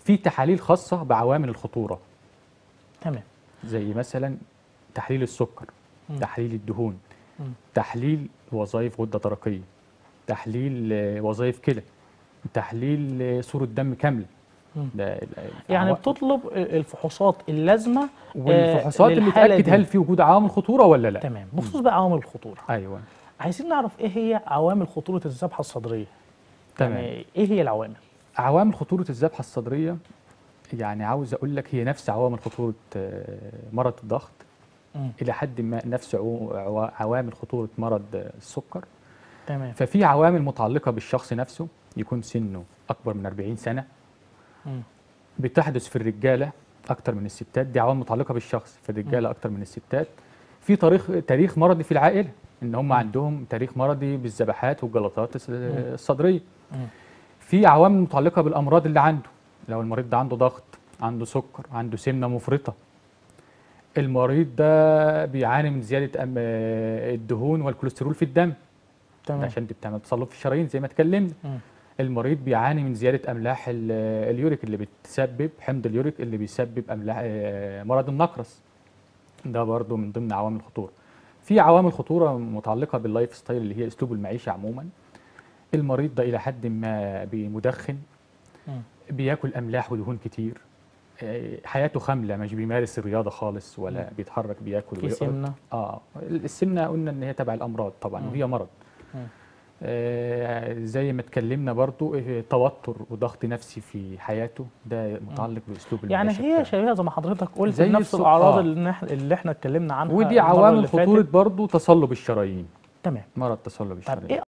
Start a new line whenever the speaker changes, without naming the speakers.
في تحاليل خاصه بعوامل الخطوره،
تمام.
زي مثلا تحليل السكر، تحليل الدهون،
مم.
تحليل وظائف غده درقيه، تحليل وظائف كلى، تحليل صوره دم كامله.
مم.
ده
يعني بتطلب الفحوصات اللازمه
والفحوصات اللي
للحاله
تاكد
دي.
هل في وجود عوامل خطوره ولا لا.
تمام. بخصوص بقى عوامل الخطوره،
ايوه
عايزين نعرف ايه هي عوامل خطوره الذبحه الصدريه.
تمام.
يعني ايه هي العوامل؟
عوامل خطوره الذبحه الصدريه، يعني عاوز اقول لك هي نفس عوامل خطوره مرض الضغط،
مم.
الى حد ما نفس عوامل خطوره مرض السكر.
تمام.
ففي عوامل متعلقه بالشخص نفسه، يكون سنه اكبر من 40 سنه،
مم.
بتحدث في الرجاله اكتر من الستات، دي عوامل متعلقه بالشخص، في
مم.
الرجاله اكتر من الستات. في تاريخ مرضي في العائله، ان هم
مم.
عندهم تاريخ مرضي بالذبحات والجلطات
مم.
الصدريه.
مم.
في عوامل متعلقه بالامراض اللي عنده، لو المريض ده عنده ضغط، عنده سكر، عنده سمنه مفرطه، المريض ده بيعاني من زياده الدهون والكوليسترول في الدم، ده
تمام.
عشان دي بتعمل تصلب في الشرايين زي ما اتكلمنا.
مم.
المريض بيعاني من زياده املاح اليوريك اللي بتسبب حمض اليوريك اللي بيسبب املاح مرض النقرس، ده برضو من ضمن عوامل الخطوره. في عوامل خطوره متعلقه باللايف ستايل اللي هي اسلوب المعيشه عموما. المريض ده الى حد ما بمدخن،
مم.
بياكل املاح ودهون كتير، حياته خامله، مش بيمارس الرياضه خالص
مم.
ولا بيتحرك، بياكل
في
ويقعد.
سمنه.
السمنه قلنا ان هي تبع الامراض طبعا،
مم.
وهي مرض.
مم.
زي ما اتكلمنا برضو، توتر وضغط نفسي في حياته، ده
مم.
متعلق باسلوب
يعني
المعيشه
هي
بتاعه.
شبيهه زي ما حضرتك قلت
زي
بنفس الاعراض
اه
اللي احنا اتكلمنا عنها
ودي
المره
عوامل
اللي
خطوره
فاتت.
برضو تصلب الشرايين،
تمام.
مرض تصلب
طب
الشرايين.
ايه